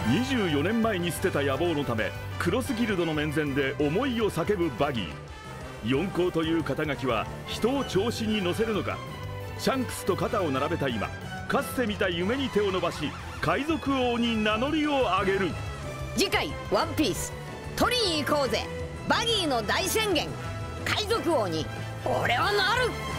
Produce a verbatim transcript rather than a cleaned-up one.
にじゅうよねんまえに捨てた野望のためクロスギルドの面前で思いを叫ぶバギー。四皇という肩書きは人を調子に乗せるのか。シャンクスと肩を並べた今、かつて見た夢に手を伸ばし海賊王に名乗りを上げる。 次回「ワンピース取りに行こうぜバギーの大宣言。海賊王に俺はなる。